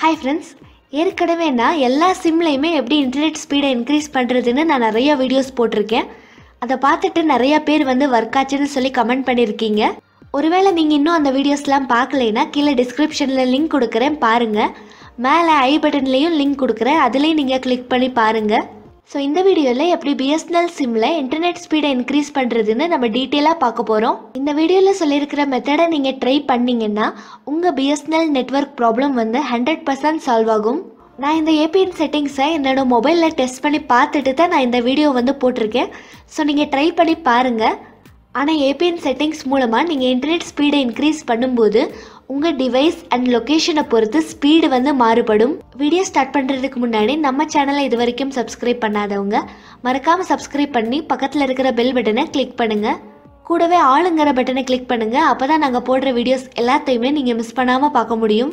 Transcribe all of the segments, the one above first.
Hi friends, ஏற்கனவே நான் எல்லா சிம்லையுமே எப்படி இன்டர்நெட் ஸ்பீடை இன்க்ரீஸ் பண்ணுறதுன்னு நான் நிறைய வீடியோஸ் போட்டிருக்கேன். அதை பார்த்துட்டு நிறைய பேர் ஒர்க் ஆச்சுன்னு சொல்லி கமெண்ட் பண்ணியிருக்கீங்க. ஒருவேளை நீங்கள் இன்னும் அந்த வீடியோஸ்லாம் பார்க்கலைன்னா கீழே டிஸ்கிரிப்ஷனில் லிங்க் கொடுக்குறேன் பாருங்கள். மேலே ஐ பட்டன்லேயும் லிங்க் கொடுக்குறேன், அதுலேயும் நீங்கள் கிளிக் பண்ணி பாருங்கள். ஸோ இந்த வீடியோவில் எப்படி BSNL சிம்மில் இன்டர்நெட் ஸ்பீடை இன்க்ரீஸ் பண்ணுறதுன்னு நம்ம டீட்டெயிலாக பார்க்க போகிறோம். இந்த வீடியோவில் சொல்லியிருக்கிற மெத்தடை நீங்கள் ட்ரை பண்ணிங்கன்னா உங்கள் BSNL நெட்வொர்க் ப்ராப்ளம் 100% சால்வ் ஆகும். நான் இந்த APN செட்டிங்ஸை என்னோட மொபைலில் டெஸ்ட் பண்ணி பார்த்துட்டு தான் நான் இந்த வீடியோ போட்டிருக்கேன். ஸோ நீங்கள் ட்ரை பண்ணி பாருங்கள். ஆனால் APN செட்டிங்ஸ் மூலமாக நீங்கள் இன்டர்நெட் ஸ்பீடை இன்க்ரீஸ் பண்ணும்போது உங்கள் டிவைஸ் அண்ட் லொக்கேஷனை பொறுத்து ஸ்பீடு மாறுபடும். வீடியோ ஸ்டார்ட் பண்ணுறதுக்கு முன்னாடி நம்ம சேனலை இது வரைக்கும் சப்ஸ்கிரைப் பண்ணாதவங்க மறக்காமல் சப்ஸ்கிரைப் பண்ணி பக்கத்தில் இருக்கிற பெல் பட்டனை கிளிக் பண்ணுங்கள். கூடவே ஆளுங்கிற பட்டனை கிளிக் பண்ணுங்கள். அப்போ தான் நாங்கள் போடுற வீடியோஸ் எல்லாத்தையுமே நீங்கள் மிஸ் பண்ணாமல் பார்க்க முடியும்.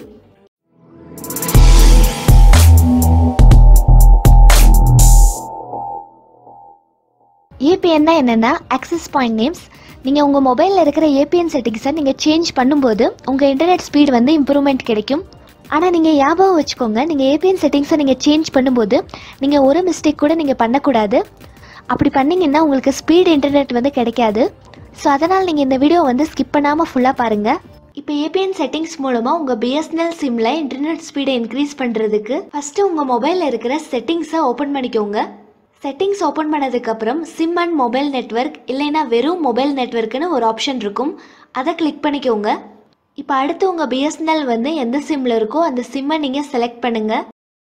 APN என்னன்னா ஆக்சஸ் பாயிண்ட் நேம்ஸ். நீங்கள் உங்கள் மொபைலில் இருக்கிற APN செட்டிங்ஸை நீங்கள் சேஞ்ச் பண்ணும்போது உங்கள் இன்டர்நெட் ஸ்பீடு இம்ப்ரூவ்மெண்ட் கிடைக்கும். ஆனால் நீங்கள் ஞாபகம் வச்சுக்கோங்க, நீங்கள் APN செட்டிங்ஸை நீங்கள் சேஞ்ச் பண்ணும்போது நீங்கள் ஒரு மிஸ்டேக் கூட நீங்கள் பண்ணக்கூடாது. அப்படி பண்ணிங்கன்னா உங்களுக்கு ஸ்பீடு இன்டர்நெட் கிடைக்காது. ஸோ அதனால் நீங்கள் இந்த வீடியோ ஸ்கிப் பண்ணாமல் ஃபுல்லாக பாருங்கள். இப்போ APN செட்டிங்ஸ் மூலமாக உங்கள் BSNL சிம்மில் இன்டர்நெட் ஸ்பீடை இன்க்ரீஸ் பண்ணுறதுக்கு ஃபஸ்ட்டு உங்கள் மொபைலில் இருக்கிற செட்டிங்ஸை ஓப்பன் பண்ணிக்கோங்க. செட்டிங்ஸ் ஓப்பன் பண்ணதுக்கப்புறம் சிம் அண்ட் மொபைல் நெட்வொர்க் இல்லைன்னா வெறும் மொபைல் நெட்வொர்க்குன்னு ஒரு ஆப்ஷன் இருக்கும், அதை கிளிக் பண்ணிக்கோங்க. இப்போ அடுத்து உங்கள் BSNL எந்த சிம்மில் இருக்கோ அந்த சிம்மை நீங்கள் செலக்ட் பண்ணுங்கள்.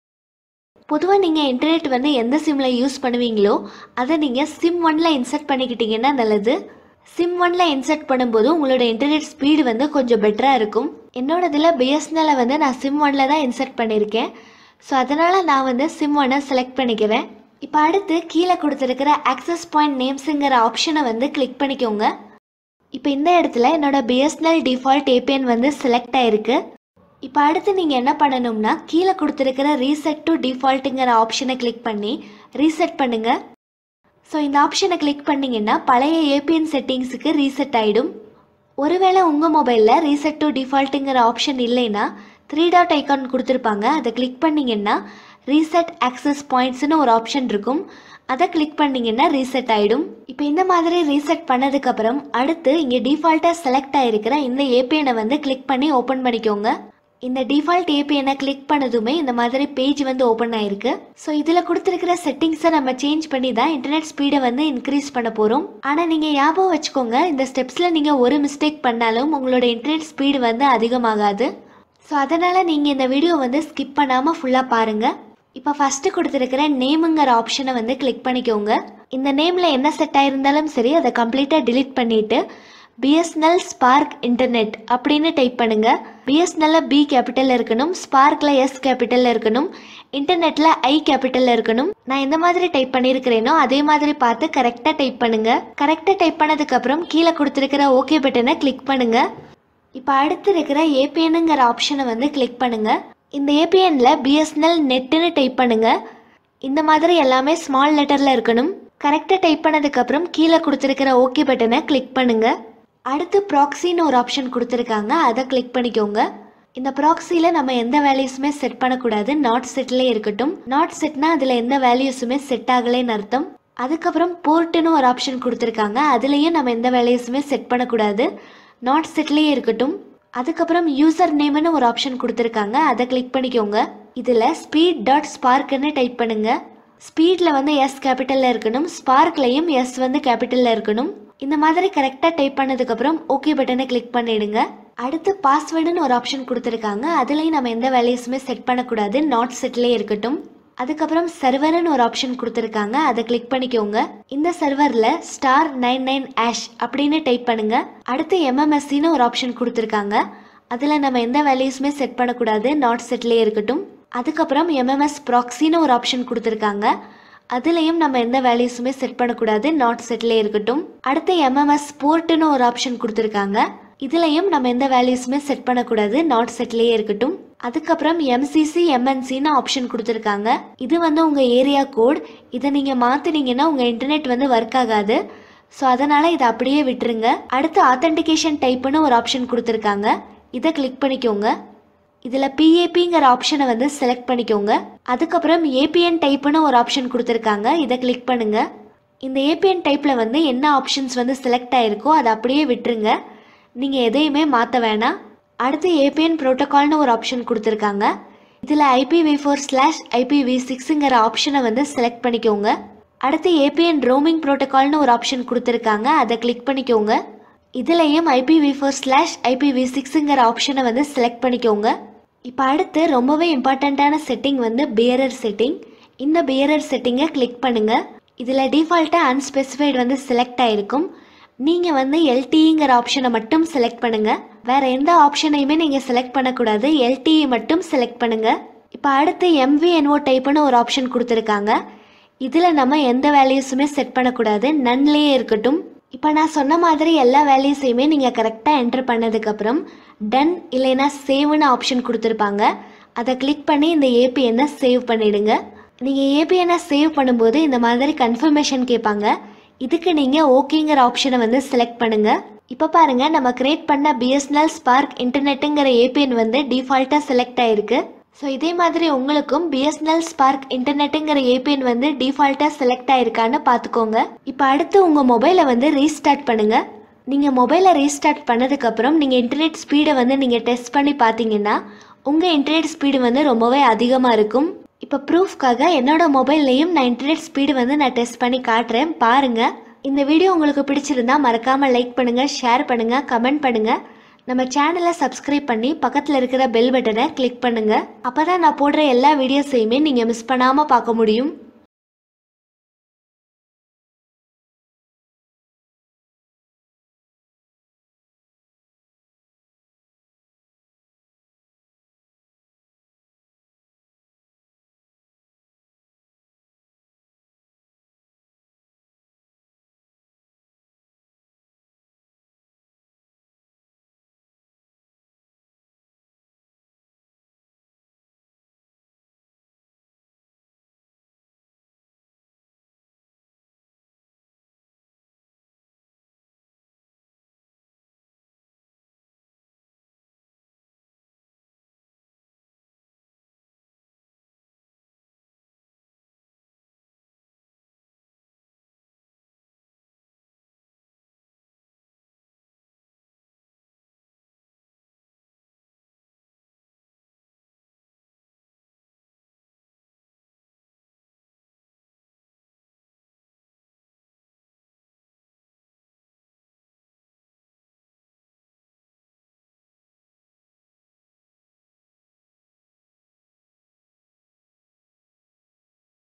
பொதுவாக நீங்கள் இன்டர்நெட் எந்த சிம்மில் யூஸ் பண்ணுவீங்களோ அதை நீங்கள் சிம் 1ல் இன்சர்ட் பண்ணிக்கிட்டிங்கன்னா நல்லது. சிம் 1ல் இன்சர்ட் பண்ணும்போது உங்களோட இன்டர்நெட் ஸ்பீடு கொஞ்சம் பெட்டராக இருக்கும். என்னோடதில் BSNL நான் சிம் 1ல் தான் இன்சர்ட் பண்ணியிருக்கேன். ஸோ அதனால் நான் சிம் 1 செலக்ட் பண்ணிக்கிறேன். இப்போ அடுத்து கீழே கொடுத்துருக்கிற ஆக்சஸ் பாயிண்ட் நேம்ஸுங்கிற ஆப்ஷனை கிளிக் பண்ணிக்கோங்க. இப்போ இந்த இடத்துல என்னோட BSNL டிஃபால்ட் APN செலக்ட் ஆயிருக்கு. இப்போ அடுத்து நீங்கள் என்ன பண்ணணும்னா கீழே கொடுத்துருக்கிற ரீசெட் டு டிஃபால்ட்டுங்கிற ஆப்ஷனை கிளிக் பண்ணி ரீசெட் பண்ணுங்கள். ஸோ இந்த ஆப்ஷனை கிளிக் பண்ணிங்கன்னா பழைய APN செட்டிங்ஸுக்கு ரீசெட் ஆகிடும். ஒருவேளை உங்கள் மொபைலில் ரீசெட் டு டிஃபால்ட்டுங்கிற ஆப்ஷன் இல்லைன்னா 3 டாட் ஐக்கான் கொடுத்துருப்பாங்க, அதை கிளிக் பண்ணிங்கன்னா ரீசெட் ஆக்சஸ் பாயிண்ட்ஸ்னு ஒரு ஆப்ஷன் இருக்கும், அதை கிளிக் பண்ணிங்கன்னா ரீசெட் ஆகிடும். இப்போ இந்த மாதிரி ரீசெட் பண்ணதுக்கப்புறம் அடுத்து இங்கே டிஃபால்ட்டாக செலக்ட் ஆகிருக்கிற இந்த APN கிளிக் பண்ணி ஓப்பன் பண்ணிக்கோங்க. இந்த டிஃபால்ட் APN கிளிக் பண்ணதுமே இந்த மாதிரி பேஜ் ஓப்பன் ஆயிருக்கு. ஸோ இதில் கொடுத்துருக்கிற செட்டிங்ஸை நம்ம சேஞ்ச் பண்ணி தான் இன்டர்நெட் ஸ்பீடை இன்க்ரீஸ் பண்ண போகிறோம். ஆனால் நீங்கள் ஞாபகம் வச்சுக்கோங்க, இந்த ஸ்டெப்ஸில் நீங்கள் ஒரு மிஸ்டேக் பண்ணாலும் உங்களோட இன்டர்நெட் ஸ்பீடு அதிகமாகாது. ஸோ அதனால் நீங்கள் இந்த வீடியோ ஸ்கிப் பண்ணாமல் ஃபுல்லாக பாருங்கள். இப்போ ஃபஸ்ட்டு கொடுத்துருக்கிற நேமுங்கிற ஆப்ஷனை கிளிக் பண்ணிக்கோங்க. இந்த நேமில் என்ன செட் ஆகிருந்தாலும் சரி அதை கம்ப்ளீட்டாக டிலீட் பண்ணிவிட்டு BSNL ஸ்பார்க் இன்டர்நெட் அப்படின்னு டைப் பண்ணுங்கள். BSNL B கேபிட்டலில் இருக்கணும், ஸ்பார்க்கில் S கேபிட்டலில் இருக்கணும், இன்டர்நெட்டில் I கேபிட்டலில் இருக்கணும். நான் எந்த மாதிரி டைப் பண்ணியிருக்கிறேனோ அதே மாதிரி பார்த்து கரெக்டாக டைப் பண்ணுங்கள். கரெக்டாக டைப் பண்ணதுக்கப்புறம் கீழே கொடுத்துருக்கிற ஓகே பட்டனை கிளிக் பண்ணுங்கள். இப்போ அடுத்து இருக்கிற APNங்கிற ஆப்ஷனை கிளிக் பண்ணுங்கள். இந்த APNல BSNL நெட்டுன்னு டைப் பண்ணுங்கள். இந்த மாதிரி எல்லாமே ஸ்மால் லெட்டரில் இருக்கணும். கரெக்டாக டைப் பண்ணதுக்கப்புறம் கீழே கொடுத்துருக்கிற ஓகே பட்டனை கிளிக் பண்ணுங்கள். அடுத்து ப்ராக்ஸின்னு ஒரு ஆப்ஷன் கொடுத்துருக்காங்க, அதை கிளிக் பண்ணிக்கோங்க. இந்த ப்ராக்ஸியில் நம்ம எந்த வேல்யூஸுமே செட் பண்ணக்கூடாது, நாட் செட்லேயே இருக்கட்டும். நாட் செட்னா அதில் எந்த வேல்யூஸுமே செட் ஆகலைன்னு அர்த்தம். அதுக்கப்புறம் போர்ட்டுன்னு ஒரு ஆப்ஷன் கொடுத்துருக்காங்க, அதுலேயும் நம்ம எந்த வேல்யூஸுமே செட் பண்ணக்கூடாது, நாட் செட்லேயே இருக்கட்டும். அதுக்கப்புறம் யூசர் நேம்னு ஒரு ஆப்ஷன் கொடுத்துருக்காங்க, அதை கிளிக் பண்ணிக்கோங்க. இதில் ஸ்பீட் டாட் ஸ்பார்க்னு டைப் பண்ணுங்கள். ஸ்பீடில் S கேபிட்டலில் இருக்கணும், ஸ்பார்க்லையும் S கேபிட்டலில் இருக்கணும். இந்த மாதிரி கரெக்டாக டைப் பண்ணதுக்கப்புறம் ஓகே பட்டனை கிளிக் பண்ணிவிடுங்க. அடுத்து பாஸ்வேர்டுன்னு ஒரு ஆப்ஷன் கொடுத்துருக்காங்க, அதுலேயும் நம்ம எந்த வேல்யூஸுமே செட் பண்ணக்கூடாது, நாட் செட்லேயே இருக்கட்டும். அதுக்கப்புறம் சர்வர்னு ஒரு ஆப்ஷன் கொடுத்துருக்காங்க, அதை கிளிக் பண்ணிக்கோங்க. இந்த சர்வரில் *99# அப்படின்னு டைப் பண்ணுங்கள். அடுத்து MMSன்னு ஒரு ஆப்ஷன் கொடுத்துருக்காங்க, அதில் நம்ம எந்த வேல்யூஸுமே செட் பண்ணக்கூடாது, நாட் செட்லேயே இருக்கட்டும். அதுக்கப்புறம் MMS ப்ராக்ஸின்னு ஒரு ஆப்ஷன் கொடுத்துருக்காங்க, அதுலேயும் நம்ம எந்த வேல்யூஸுமே செட் பண்ணக்கூடாது, நாட் செட்லேயே இருக்கட்டும். அடுத்து MMS போர்ட்டுன்னு ஒரு ஆப்ஷன் கொடுத்துருக்காங்க, இதுலையும் நம்ம எந்த வேல்யூஸுமே செட் பண்ணக்கூடாது, நாட் செட்லேயே இருக்கட்டும். அதுக்கப்புறம் MCC MNCன்னு ஆப்ஷன் கொடுத்துருக்காங்க, இது உங்கள் ஏரியா கோட். இதை நீங்கள் மாற்றினீங்கன்னா உங்கள் இன்டர்நெட் ஒர்க் ஆகாது. ஸோ அதனால் இதை அப்படியே விட்டுருங்க. அடுத்து ஆத்தென்டிகேஷன் டைப்புன்னு ஒரு ஆப்ஷன் கொடுத்துருக்காங்க, இதை கிளிக் பண்ணிக்கோங்க. இதில் பிஏபிங்கிற ஆப்ஷனை வந்து செலக்ட் பண்ணிக்கோங்க. அதுக்கப்புறம் ஏபிஎன் டைப்புன்னு ஒரு ஆப்ஷன் கொடுத்துருக்காங்க, இதை கிளிக் பண்ணுங்கள். இந்த ஏபிஎன் டைப்பில் வந்து என்ன ஆப்ஷன்ஸ் வந்து செலக்ட் ஆகிருக்கோ அதை அப்படியே விட்டுருங்க, நீங்கள் எதையுமே மாற்ற வேணாம். அடுத்து ஏபிஎன் ப்ரோட்டோகால்னு ஒரு ஆப்ஷன் கொடுத்துருக்காங்க. இதில் IPv4/IPv6ங்கிற ஆப்ஷனை வந்து செலக்ட் பண்ணிக்கோங்க. அடுத்து ஏபிஎன் ரோமிங் ப்ரோட்டோகால்னு ஒரு ஆப்ஷன் கொடுத்துருக்காங்க, அதை கிளிக் பண்ணிக்கோங்க. இதுலேயும் IPv4/IPv6ங்கிற ஆப்ஷனை வந்து செலக்ட் பண்ணிக்கோங்க. இப்போ அடுத்து ரொம்பவே இம்பார்ட்டண்ட்டான செட்டிங் வந்து பியரர் செட்டிங். இந்த பியரர் செட்டிங்கை கிளிக் பண்ணுங்கள். இதில் டிஃபால்ட்டாக அன்ஸ்பெசிஃபைடு வந்து செலக்ட் ஆகிருக்கும். நீங்கள் வந்து LTEங்கிற ஆப்ஷனை மட்டும் செலக்ட் பண்ணுங்கள். வேறு எந்த ஆப்ஷனையுமே நீங்கள் செலக்ட் பண்ணக்கூடாது, LTE மட்டும் செலக்ட் பண்ணுங்கள். இப்போ அடுத்து MVNO டைப்புன்னு ஒரு ஆப்ஷன் கொடுத்துருக்காங்க. இதில் நம்ம எந்த வேல்யூஸுமே செட் பண்ணக்கூடாது, நன்லேயே இருக்கட்டும். இப்போ நான் சொன்ன மாதிரி எல்லா வேல்யூஸையுமே நீங்கள் கரெக்டாக என்டர் பண்ணதுக்கப்புறம் டன் இல்லைன்னா சேவ்னு ஆப்ஷன் கொடுத்துருப்பாங்க, அதை கிளிக் பண்ணி இந்த ஏபிஎன்னை சேவ் பண்ணிவிடுங்க. நீங்கள் ஏபிஎன்னை சேவ் பண்ணும்போது இந்த மாதிரி கன்ஃபர்மேஷன் கேட்பாங்க, இதுக்கு நீங்கள் ஓகேங்கிற ஆப்ஷனை வந்து செலக்ட் பண்ணுங்கள். இப்போ பாருங்கள், நம்ம கிரியேட் பண்ண BSNL ஸ்பார்க் இன்டர்நெட்டுங்கிற ஏபிஎன் வந்து டிஃபால்ட்டாக செலக்ட் ஆகிருக்கு. ஸோ இதே மாதிரி உங்களுக்கும் BSNL ஸ்பார்க் இன்டர்நெட்டுங்கிற ஏபிஎன் வந்து டிஃபால்ட்டாக செலக்ட் ஆகிருக்கான்னு பார்த்துக்கோங்க. இப்போ அடுத்து உங்கள் மொபைலை வந்து ரீஸ்டார்ட் பண்ணுங்கள். நீங்கள் மொபைலை ரீஸ்டார்ட் பண்ணதுக்கப்புறம் நீங்கள் இன்டர்நெட் ஸ்பீடை வந்து நீங்கள் டெஸ்ட் பண்ணி பார்த்தீங்கன்னா உங்கள் இன்டர்நெட் ஸ்பீடு வந்து ரொம்பவே அதிகமாக இருக்கும். இப்போ ப்ரூஃப்காக என்னோட மொபைல்லையும் நான் இன்டர்நெட் ஸ்பீடு வந்து நான் டெஸ்ட் பண்ணி காட்டுறேன், பாருங்கள். இந்த வீடியோ உங்களுக்கு பிடிச்சிருந்தா மறக்காமல் லைக் பண்ணுங்கள், ஷேர் பண்ணுங்கள், கமெண்ட் பண்ணுங்கள். நம்ம சேனலை சப்ஸ்கிரைப் பண்ணி பக்கத்தில் இருக்கிற பெல் பட்டனை கிளிக் பண்ணுங்கள். அப்போ தான் நான் போடுற எல்லா வீடியோஸையுமே நீங்கள் மிஸ் பண்ணாமல் பார்க்க முடியும்.